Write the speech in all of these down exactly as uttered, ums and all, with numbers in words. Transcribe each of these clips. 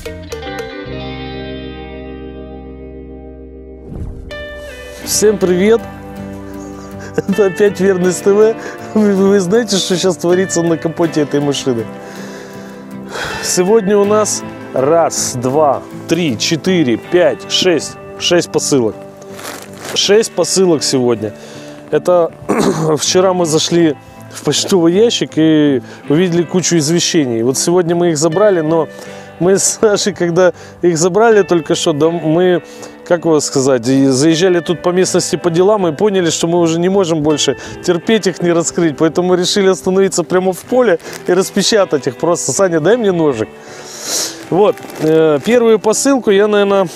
Всем привет! Это опять Верность ТВ. Вы знаете, что сейчас творится на капоте этой машины? Сегодня у нас раз, два, три, четыре, пять, шесть. Шесть посылок. Шесть посылок сегодня. Это вчера мы зашли в почтовый ящик и увидели кучу извещений. Вот сегодня мы их забрали, но мы с Сашей, когда их забрали только что, да, мы, как его сказать, заезжали тут по местности по делам и поняли, что мы уже не можем больше терпеть их, не раскрыть. Поэтому мы решили остановиться прямо в поле и распечатать их. Просто, Саня, дай мне ножик. Вот, э, первую посылку я, наверное...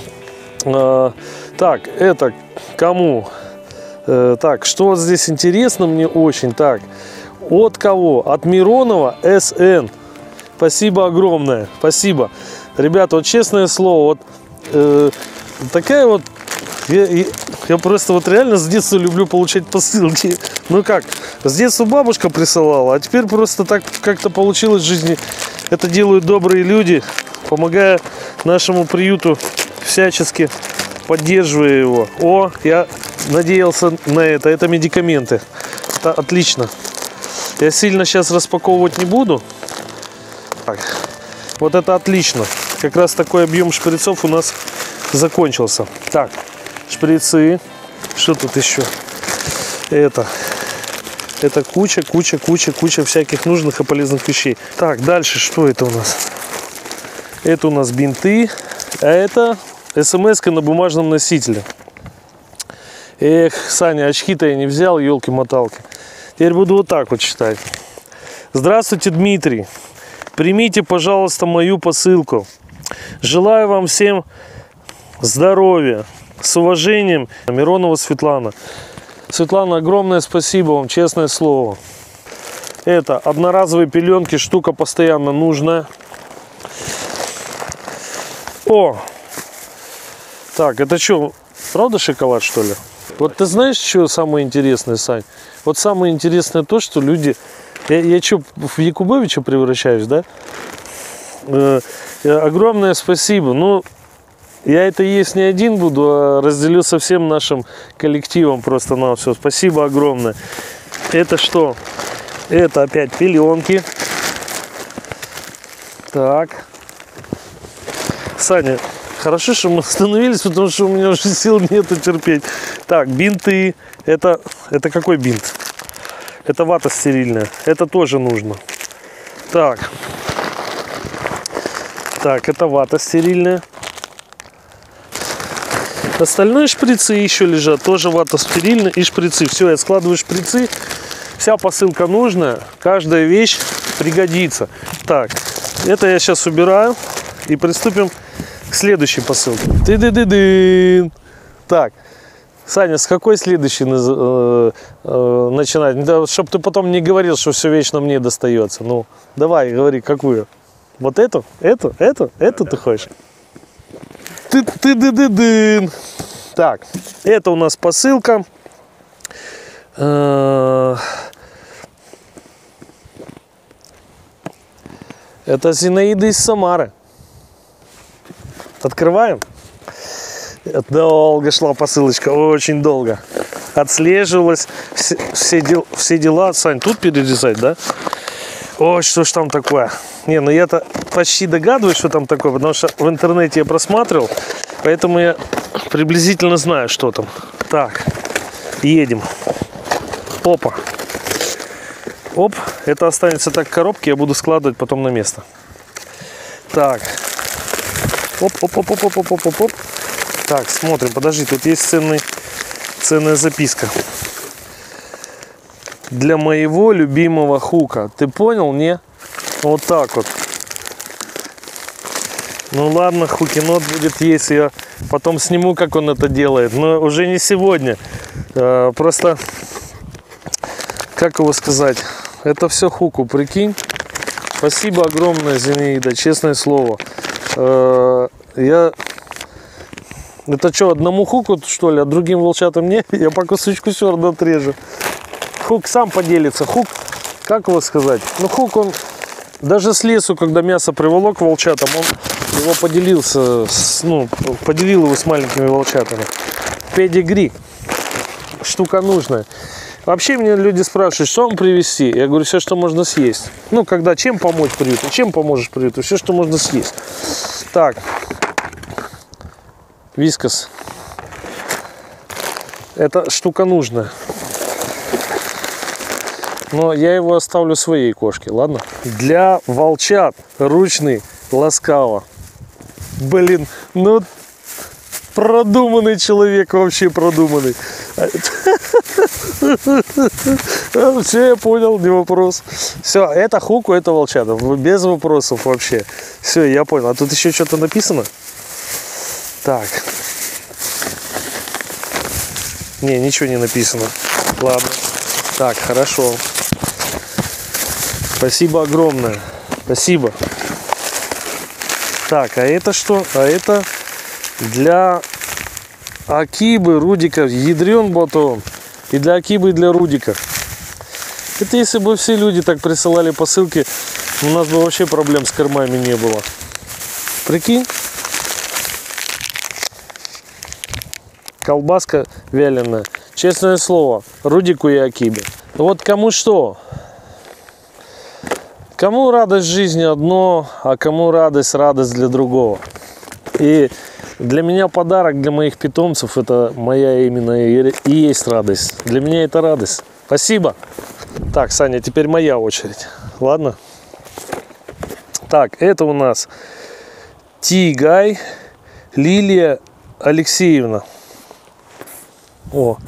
Э, так, это кому? Э, так, что вот здесь интересно мне очень. Так, от кого? От Миронова эс эн. Спасибо огромное, спасибо. Ребята, вот честное слово, вот э, такая вот, я, я просто вот реально с детства люблю получать посылки. Ну как, с детства бабушка присылала, а теперь просто так как-то получилось в жизни. Это делают добрые люди, помогая нашему приюту всячески, поддерживая его. О, я надеялся на это, это медикаменты. Это отлично. Я сильно сейчас распаковывать не буду. Так, вот это отлично. Как раз такой объем шприцов у нас закончился. Так, шприцы. Что тут еще? Это. Это куча, куча, куча, куча всяких нужных и полезных вещей. Так, дальше что это у нас? Это у нас бинты. А это смс-ка на бумажном носителе. Эх, Саня, очки-то я не взял, елки-моталки. Теперь буду вот так вот читать. Здравствуйте, Дмитрий. Примите, пожалуйста, мою посылку. Желаю вам всем здоровья. С уважением, Миронова Светлана. Светлана, огромное спасибо вам, честное слово. Это одноразовые пеленки, штука постоянно нужная. О! Так, это что, правда шоколад, что ли? Вот ты знаешь, что самое интересное, Сань? Вот самое интересное то, что люди... Я, я что, в Якубовича превращаюсь, да? Э, огромное спасибо. Ну, я это есть не один буду, а разделю со всем нашим коллективом просто на все. Спасибо огромное. Это что? Это опять пеленки. Так. Саня, хорошо, что мы остановились, потому что у меня уже сил нету терпеть. Так, бинты. Это, это какой бинт? Это вата стерильная. Это тоже нужно. Так. Так, это вата стерильная. Остальные шприцы еще лежат. Тоже вата стерильная и шприцы. Все, я складываю шприцы. Вся посылка нужная. Каждая вещь пригодится. Так, это я сейчас убираю. И приступим к следующей посылке. Ты-ды-ды-дын. Так. Саня, с какой следующей э, э, начинать? Да, чтобы ты потом не говорил, что все вечно мне достается. Ну, давай, говори, какую? Вот эту? Эту? Эту? Эту ты хочешь? Ты-ты-ды-ды-дын. Так, это у нас посылка. Э, это Зинаида из Самары. Открываем. Долго шла посылочка, очень долго. Отслеживалась. Все, все, дел, все дела. Сань, тут перерезать, да? Ой, что ж там такое? Не, ну я-то почти догадываюсь, что там такое, потому что в интернете я просматривал. Поэтому я приблизительно знаю, что там. Так, едем. Опа. Оп, это останется так в коробке, я буду складывать потом на место. Так. Оп-оп-оп-оп-оп-оп-оп-оп. Так, смотрим, подожди, тут есть ценный, ценная записка. Для моего любимого Хука. Ты понял, не? Вот так вот. Ну ладно, Хукинот будет есть. Я потом сниму, как он это делает. Но уже не сегодня. А, просто, как его сказать, это все Хуку, прикинь. Спасибо огромное, Зинаида, честное слово. А, я... Это что, одному Хуку, что ли, а другим волчатам нет? Я по кусочку все равно отрежу. Хук сам поделится. Хук, как его сказать? Ну, Хук, он даже с лесу, когда мясо приволок волчатам, он его поделился, с, ну, поделил его с маленькими волчатами. Педигри. Штука нужная. Вообще меня люди спрашивают, что вам привезти? Я говорю, все, что можно съесть. Ну, когда чем помочь приюту? Чем поможешь приюту? Все, что можно съесть. Так. Вискас. Эта штука нужная. Но я его оставлю своей кошке, ладно? Для волчат ручный ласкава. Блин, ну продуманный человек, вообще продуманный. Все, я понял, не вопрос. Все, это хуку, это волчата. Без вопросов вообще. Все, я понял. А тут еще что-то написано? Так. Не, ничего не написано. Ладно. Так, хорошо. Спасибо огромное. Спасибо. Так, а это что? А это для Акибы, Рудика. Ядрен батон. И для Акибы, и для Рудика. Это если бы все люди так присылали посылки, у нас бы вообще проблем с кормами не было. Прикинь? Колбаска вяленая. Честное слово, Рудику и Акибе. Вот кому что. Кому радость жизни одно, а кому радость, радость для другого. И для меня подарок для моих питомцев, это моя именно и есть радость. Для меня это радость. Спасибо. Так, Саня, теперь моя очередь. Ладно? Так, это у нас Тигай Лилия Алексеевна. О.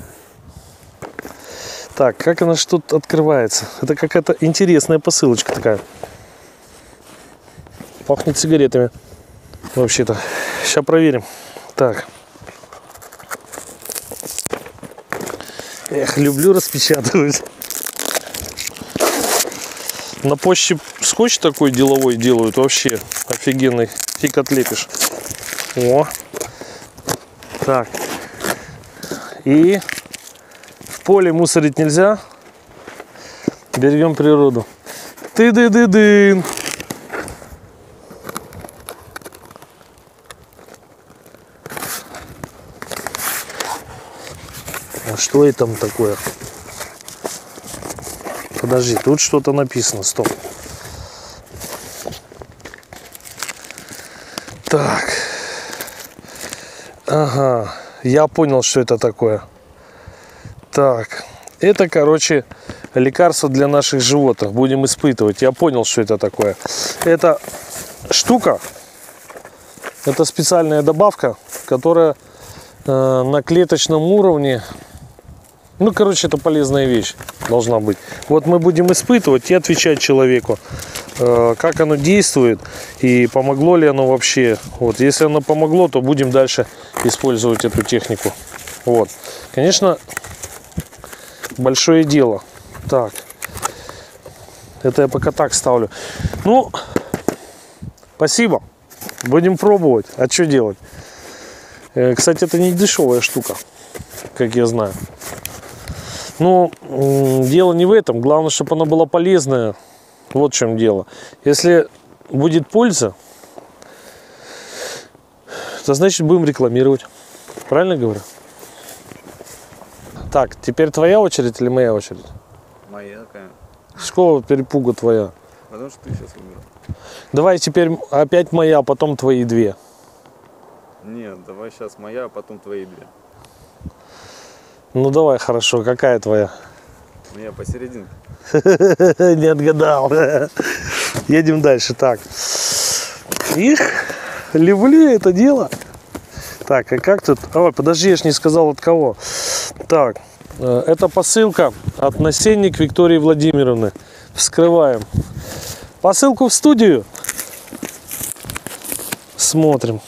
Так, как она что тут открывается? Это какая-то интересная посылочка такая. Пахнет сигаретами. Вообще-то. Сейчас проверим. Так. Эх, люблю распечатывать. На почте скотч такой деловой делают. Вообще офигенный. Фиг отлепишь. О. Так. И в поле мусорить нельзя. Берегем природу. Ты-ды-ды-дын. А что это там такое? Подожди, тут что-то написано. Стоп. Так. Ага. Я понял, что это такое. Так. Это, короче, лекарство для наших животных. Будем испытывать. Я понял, что это такое. Это штука. Это специальная добавка, которая э, на клеточном уровне. Ну, короче, это полезная вещь должна быть. Вот мы будем испытывать и отвечать человеку, э, как оно действует и помогло ли оно вообще. Вот, если оно помогло, то будем дальше использовать эту технику. Вот, конечно, большое дело. Так, это я пока так ставлю. Ну, спасибо. Будем пробовать. А что делать? Э, кстати, это не дешевая штука, как я знаю. Но дело не в этом. Главное, чтобы она была полезная. Вот в чем дело. Если будет польза, то значит будем рекламировать. Правильно говорю? Так, теперь твоя очередь или моя очередь? Моя, конечно. С какого перепуга твоя? Потому что ты сейчас умер. Давай теперь опять моя, а потом твои две. Нет, давай сейчас моя, а потом твои две. Ну давай, хорошо. Какая твоя? Моя посерединке. Не отгадал. Едем дальше. Так. Их, люблю это дело. Так, а как тут? Ой, подожди, я ж не сказал от кого. Так, это посылка от Насенник Виктории Владимировны. Вскрываем. Посылку в студию. Смотрим,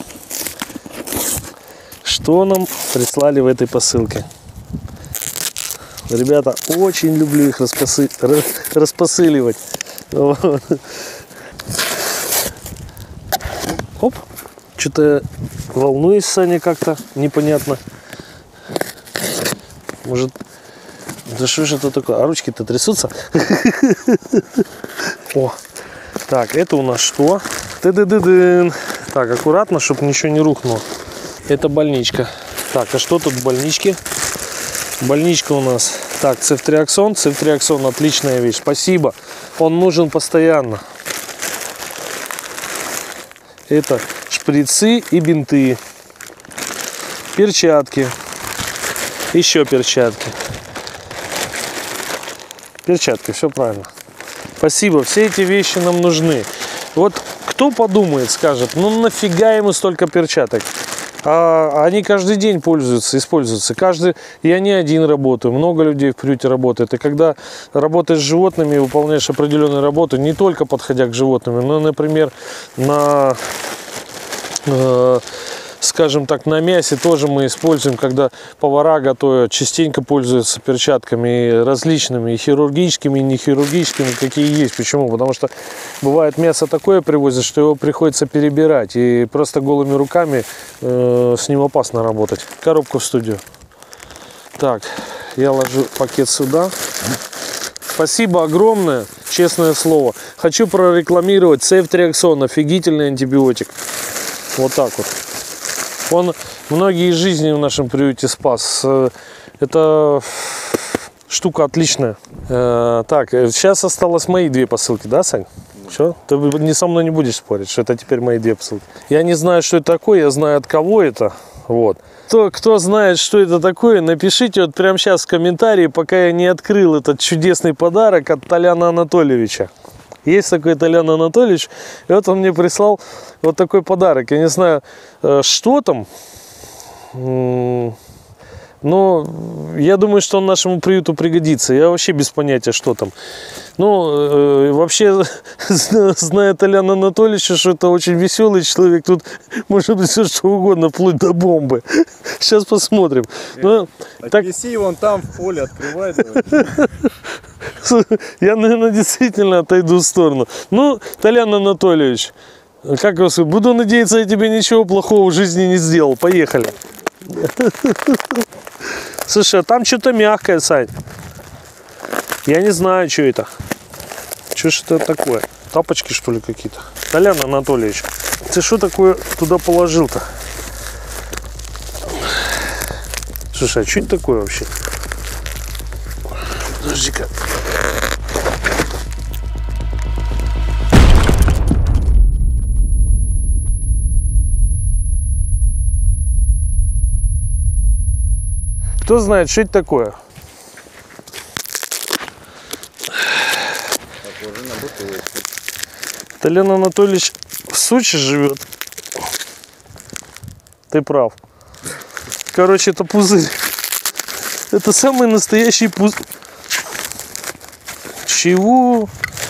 что нам прислали в этой посылке. Ребята, очень люблю их распосы... распосыливать. Вот. Оп. Что-то волнуюсь, Саня, как-то непонятно. Может, да что же это такое? А ручки-то трясутся? О, так, это у нас что? Ты-ды-ды-дын. Так, аккуратно, чтобы ничего не рухнуло. Это больничка. Так, а что тут в больничке? Больничка у нас. Так, цефтриаксон. Цефтриаксон отличная вещь. Спасибо. Он нужен постоянно. Это шприцы и бинты. Перчатки. Еще перчатки. Перчатки, все правильно. Спасибо. Все эти вещи нам нужны. Вот кто подумает, скажет, ну нафига ему столько перчаток? А они каждый день пользуются, используются. Каждый, я не один работаю, много людей в приюте работает. И когда работаешь с животными, выполняешь определенную работу, не только подходя к животным, но, например, на, э, скажем так, на мясе тоже мы используем, когда повара готовят, частенько пользуются перчатками различными, и хирургическими, и нехирургическими, какие есть. Почему? Потому что бывает мясо такое привозят, что его приходится перебирать, и просто голыми руками э, с ним опасно работать. Коробку в студию. Так, я ложу пакет сюда. Спасибо огромное, честное слово. Хочу прорекламировать цефтриаксон, офигительный антибиотик. Вот так вот. Он многие жизни в нашем приюте спас. Это штука отличная. Так, сейчас осталось мои две посылки, да, Сань? Все? Ты не со мной не будешь спорить, что это теперь мои две посылки. Я не знаю, что это такое, я знаю, от кого это. Вот. Кто, кто знает, что это такое, напишите вот прямо сейчас в комментарии, пока я не открыл этот чудесный подарок от Толяна Анатольевича. Есть такой Толян Анатольевич, и вот он мне прислал вот такой подарок. Я не знаю, что там, но я думаю, что он нашему приюту пригодится. Я вообще без понятия, что там. Ну, вообще, зная Толяна Анатольевича, что это очень веселый человек, тут может быть все что угодно, вплоть до бомбы. Сейчас посмотрим. Ну, отнеси так... вон там в поле, открывай. Я, наверное, действительно отойду в сторону. Ну, Толян Анатольевич, как вас, буду надеяться, я тебе ничего плохого в жизни не сделал. Поехали. Слушай, а там что-то мягкое, Сань. Я не знаю, что это. Что ж это такое? Тапочки, что ли, какие-то? Толян Анатольевич, ты что такое туда положил-то? Слушай, а что это такое вообще? Подожди-ка. Кто знает, что это такое? Похоже на бутылочку. Толян Анатольевич в Сочи живет. Ты прав. Короче, это пузырь. Это самый настоящий пузырь. Чего?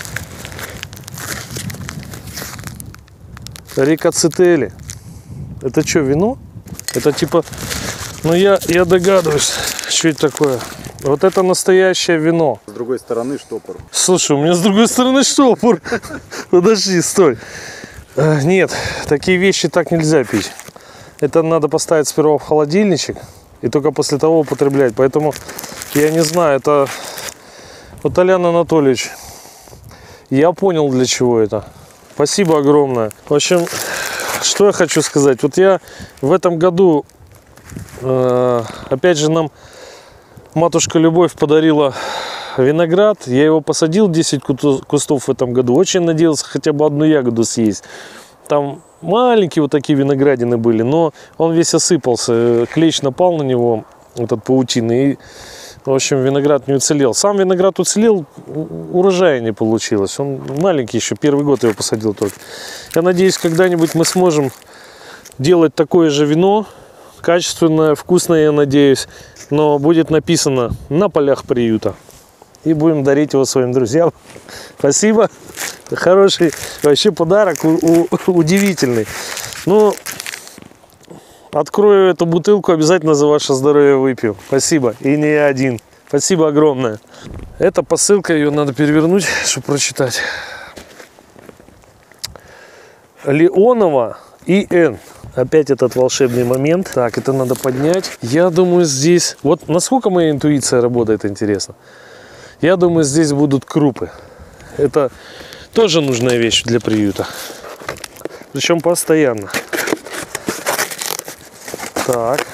Рекацетели. Это что, вино? Это типа... Ну, я, я догадываюсь, что это такое. Вот это настоящее вино. С другой стороны штопор. Слушай, у меня с другой стороны штопор. Подожди, стой. Нет, такие вещи так нельзя пить. Это надо поставить сперва в холодильничек и только после того употреблять. Поэтому я не знаю, это... Вот, Толян Анатольевич, я понял, для чего это. Спасибо огромное. В общем, что я хочу сказать. Вот я в этом году... Опять же, нам матушка Любовь подарила виноград. Я его посадил, десять кустов в этом году. Очень надеялся хотя бы одну ягоду съесть. Там маленькие вот такие виноградины были, но он весь осыпался. Клещ напал на него, этот паутины, и, в общем, виноград не уцелел. Сам виноград уцелел, урожая не получилось. Он маленький еще, первый год его посадил только. Я надеюсь, когда-нибудь мы сможем делать такое же вино. Качественное, вкусное, я надеюсь, но будет написано на полях приюта. И будем дарить его своим друзьям. Спасибо. Хороший вообще подарок, у, у, удивительный. Ну, открою эту бутылку, обязательно за ваше здоровье выпью. Спасибо. И не я один. Спасибо огромное. Эта посылка, ее надо перевернуть, чтобы прочитать. Леонова И Н. Опять этот волшебный момент. Так, это надо поднять. Я думаю, здесь... Вот насколько моя интуиция работает, интересно. Я думаю, здесь будут крупы. Это тоже нужная вещь для приюта. Причем постоянно. Так.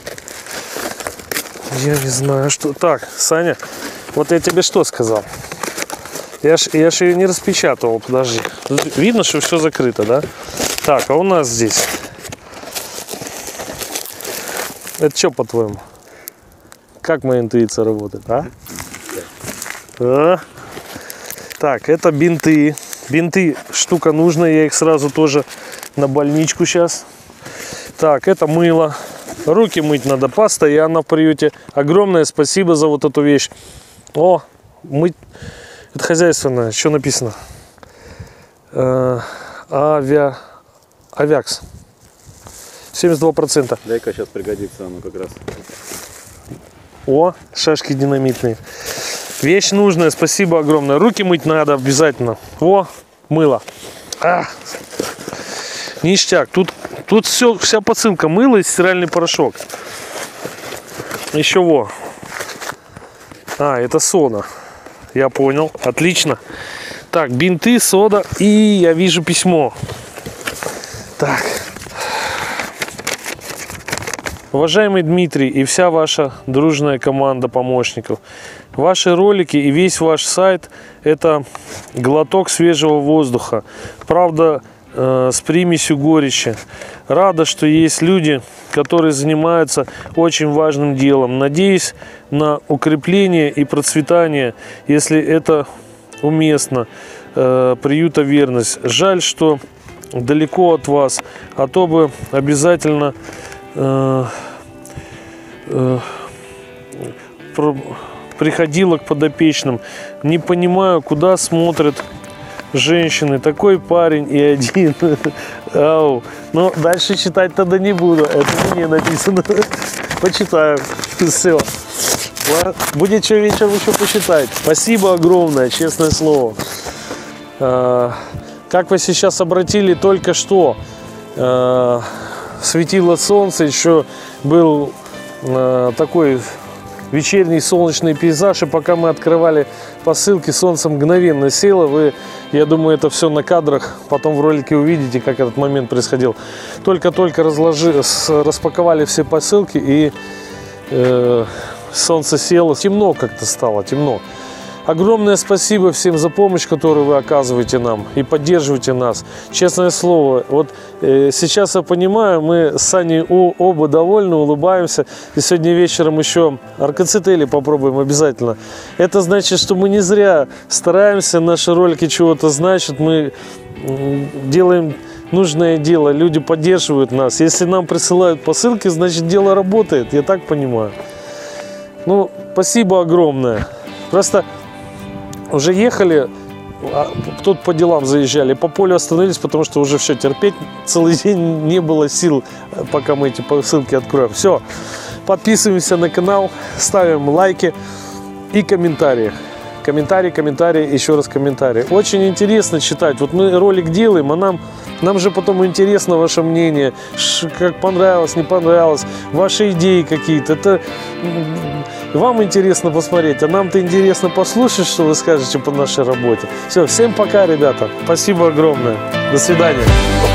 Я не знаю, что... Так, Саня, вот я тебе что сказал? Я ж, я ж ее не распечатывал, подожди. Видно, что все закрыто, да? Так, а у нас здесь... Это что, по-твоему? Как моя интуиция работает, а? а? Так, это бинты. Бинты штука нужная, я их сразу тоже на больничку сейчас. Так, это мыло. Руки мыть надо постоянно в приюте. Огромное спасибо за вот эту вещь. О, мыть. Это хозяйственное. Что написано? Э, авиа... Авиакс. семьдесят два процента. Дай-ка сейчас пригодится оно как раз. О, шашки динамитные. Вещь нужная, спасибо огромное. Руки мыть надо обязательно. О, мыло. А, ништяк. Тут, тут все, вся посылка. Мыло и стиральный порошок. Еще во. А, это сода. Я понял. Отлично. Так, бинты, сода. И я вижу письмо. Так. Уважаемый Дмитрий и вся ваша дружная команда помощников, ваши ролики и весь ваш сайт – это глоток свежего воздуха, правда, э, с примесью горечи. Рада, что есть люди, которые занимаются очень важным делом. Надеюсь на укрепление и процветание, если это уместно, э, приюта «Верность». Жаль, что далеко от вас, а то бы обязательно... Э, э, про, приходила к подопечным. Не понимаю, куда смотрят женщины. Такой парень и один. Ау. Но дальше читать тогда не буду. Это мне написано. Почитаю. Все. Будет что вечером еще почитать. Спасибо огромное, честное слово. Э, как вы сейчас обратили, только что э, светило солнце, еще был э, такой вечерний солнечный пейзаж, и пока мы открывали посылки, солнце мгновенно село. Вы, я думаю, это все на кадрах, потом в ролике увидите, как этот момент происходил. Только-только разложи, распаковали все посылки, и э, солнце село. Темно как-то стало, темно. Огромное спасибо всем за помощь, которую вы оказываете нам и поддерживаете нас. Честное слово, вот э, сейчас я понимаю, мы с Саней о, оба довольны, улыбаемся. И сегодня вечером еще аркоцетели попробуем обязательно. Это значит, что мы не зря стараемся, наши ролики чего-то значат. Мы э, делаем нужное дело, люди поддерживают нас. Если нам присылают посылки, значит дело работает, я так понимаю. Ну, спасибо огромное. Просто... Уже ехали, тут по делам заезжали, по полю остановились, потому что уже все, терпеть целый день не было сил, пока мы эти посылки откроем. Все, подписываемся на канал, ставим лайки и комментарии. Комментарии, комментарии, еще раз комментарии. Очень интересно читать. Вот мы ролик делаем, а нам, нам же потом интересно ваше мнение, как понравилось, не понравилось, ваши идеи какие-то. Это... Вам интересно посмотреть, а нам-то интересно послушать, что вы скажете по нашей работе. Все, всем пока, ребята. Спасибо огромное. До свидания.